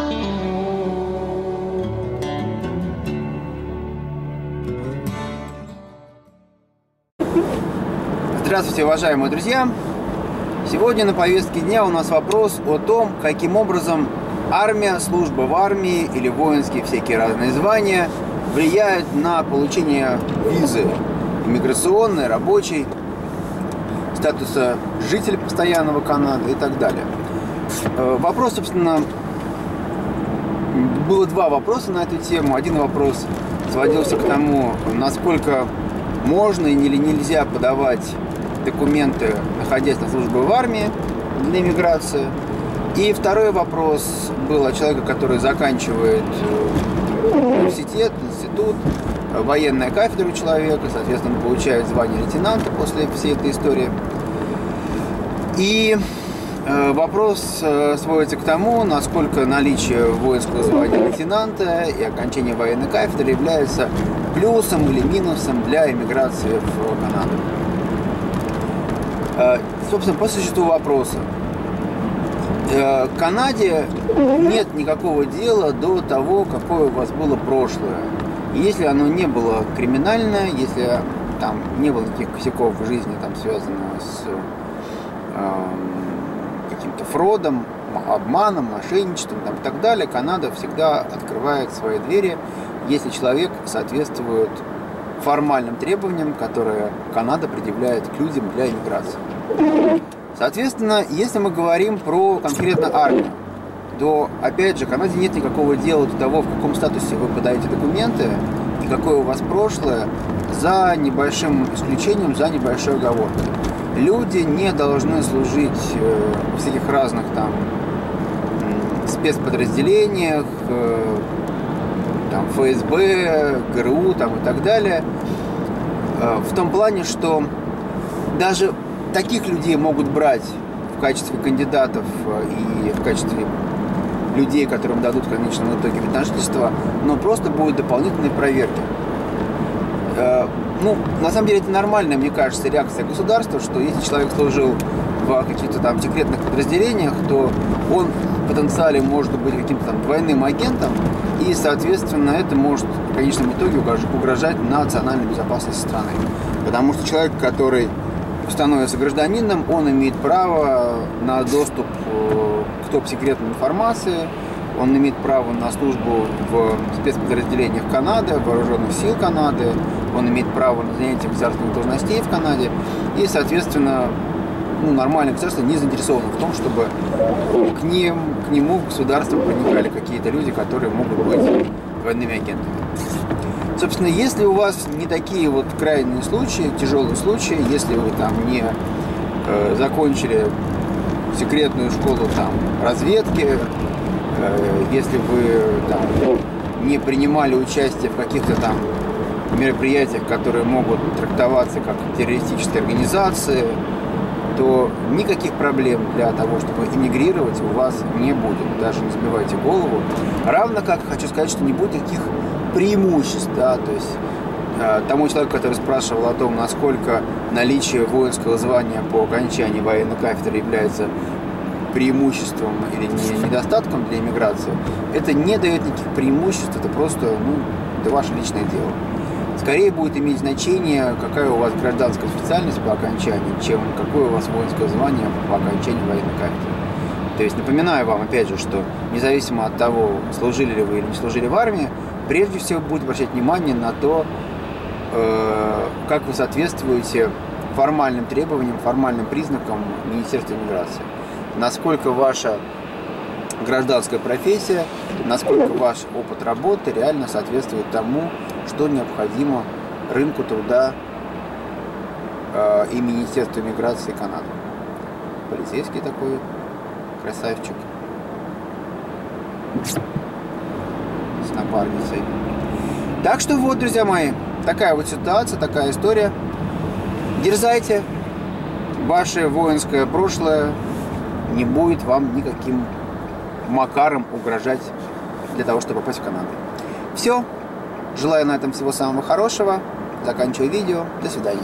Здравствуйте, уважаемые друзья! Сегодня на повестке дня у нас вопрос о том, каким образом армия, служба в армии или воинские всякие разные звания влияют на получение визы иммиграционной, рабочей, статуса жителя постоянного Канады и так далее. Вопрос, собственно, было два вопроса на эту тему. Один вопрос сводился к тому, насколько можно или нельзя подавать документы, находясь на службе в армии для иммиграции. И второй вопрос был от человека, который заканчивает университет, институт, военная кафедра у человека, соответственно, он получает звание лейтенанта после всей этой истории. И вопрос сводится к тому, насколько наличие воинского звания лейтенанта и окончание военной кафедры является плюсом или минусом для иммиграции в Канаду. Собственно, по существу вопроса. Канаде нет никакого дела до того, какое у вас было прошлое. И если оно не было криминальное, если там не было никаких косяков в жизни, там, связанного с каким-то фродом, обманом, мошенничеством там, и так далее, Канада всегда открывает свои двери, если человек соответствует формальным требованиям, которые Канада предъявляет к людям для иммиграции. Соответственно, если мы говорим про конкретно армию, то, опять же, Канаде нет никакого дела до того, в каком статусе вы подаете документы и какое у вас прошлое, за небольшим исключением, за небольшой оговоркой. Люди не должны служить в всяких разных там спецподразделениях, там, ФСБ, ГРУ там, и так далее, в том плане, что даже таких людей могут брать в качестве кандидатов и в качестве людей, которым дадут в конечном итоге вид на жительство, но просто будут дополнительные проверки. Ну, на самом деле это нормальная, мне кажется, реакция государства, что если человек служил в каких-то там секретных подразделениях, то он в потенциале может быть каким-то там двойным агентом, и, соответственно, это может в конечном итоге угрожать национальной безопасности страны. Потому что человек, который становится гражданином, он имеет право на доступ к топ-секретной информации, он имеет право на службу в спецподразделениях Канады, вооруженных сил Канады, он имеет право на занятие государственных должностей в Канаде, и, соответственно, нормальное государство не заинтересовано в том, чтобы к нему в государство проникали какие-то люди, которые могут быть двойными агентами. Собственно, если у вас не такие вот крайние случаи, тяжелые случаи, если вы там не закончили секретную школу там разведки, если вы там не принимали участие в каких-то там мероприятиях, которые могут трактоваться как террористические организации, то никаких проблем для того, чтобы эмигрировать, у вас не будет. Даже не забивайте голову. Равно как хочу сказать, что не будет никаких преимуществ. Да? То есть тому человеку, который спрашивал о том, насколько наличие воинского звания по окончании военной кафедры является преимуществом или недостатком для иммиграции, это не дает никаких преимуществ, это просто это ваше личное дело. Скорее будет иметь значение, какая у вас гражданская специальность по окончании, чем какое у вас воинское звание по окончании военной кафедры. То есть напоминаю вам, опять же, что независимо от того, служили ли вы или не служили в армии, прежде всего будет обращать внимание на то, как вы соответствуете формальным требованиям, формальным признакам Министерства иммиграции. Насколько ваша гражданская профессия, насколько ваш опыт работы реально соответствует тому, что необходимо рынку труда и Министерству иммиграции Канады. Полицейский такой красавчик с напарницей. Так что вот, друзья мои, такая вот ситуация, такая история. Дерзайте, ваше воинское прошлое не будет вам никаким макаром угрожать для того, чтобы попасть в Канаду. Все. Желаю на этом всего самого хорошего. Заканчиваю видео. До свидания.